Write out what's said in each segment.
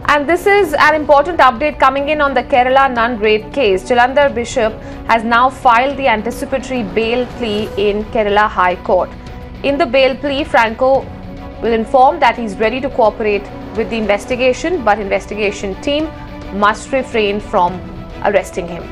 And this is an important update coming in on the Kerala Nun Rape Case. Jalandhar Bishop has now filed the anticipatory bail plea in Kerala High Court. In the bail plea, Franco will inform that he's ready to cooperate with the investigation, but investigation team must refrain from arresting him.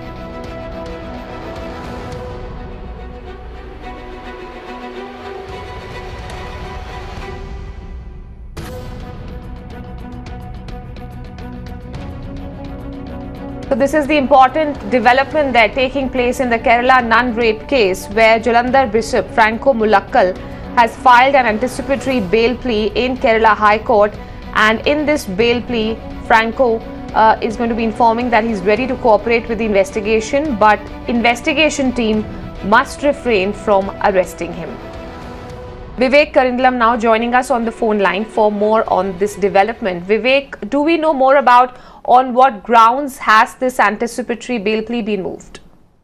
So this is the important development that taking place in the Kerala Nun Rape Case, where Jalandhar Bishop Franco Mulakkal has filed an anticipatory bail plea in Kerala High Court, and in this bail plea, Franco is going to be informing that he's ready to cooperate with the investigation, but investigation team must refrain from arresting him. Vivek Karindalam now joining us on the phone line for more on this development. Vivek, do we know more about on what grounds has this anticipatory bail plea been moved?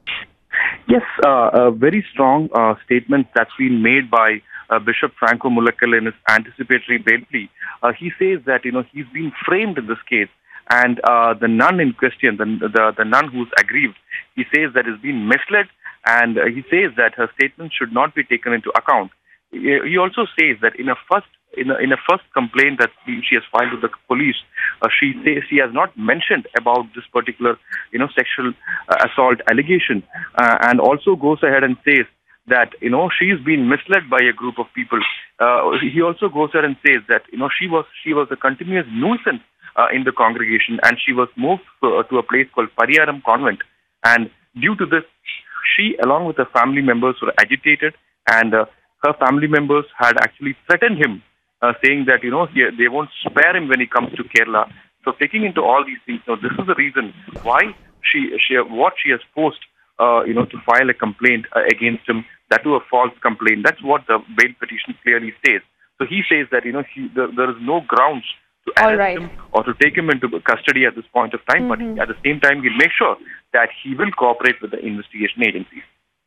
Yes, a very strong statement that's been made by Bishop Franco Mulakkal in his anticipatory bail plea. He says that he's been framed in this case, and the nun in question, the nun who's aggrieved, he says that has been misled, and he says that her statement should not be taken into account. He also says that in a first complaint that she has filed with the police, she says she has not mentioned about this particular sexual assault allegation, and also goes ahead and says that she's been misled by a group of people. He also goes ahead and says that she was a continuous nuisance in the congregation, and she was moved to a place called Pariyaram Convent, and due to this, she along with her family members were agitated, and her family members had actually threatened him, saying that they won't spare him when he comes to Kerala. So taking into all these things, this is the reason why she has forced to file a complaint against him, that to a false complaint. That's what the bail petition clearly says. So he says that there is no grounds to arrest him or to take him into custody at this point of time, but at the same time he'll make sure that he will cooperate with the investigation agencies.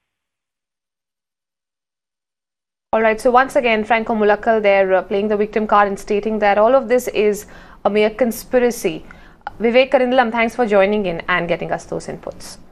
All right, so once again, Franco Mulakkal there playing the victim card and stating that all of this is a mere conspiracy. Vivek Karindalam, thanks for joining in and getting us those inputs.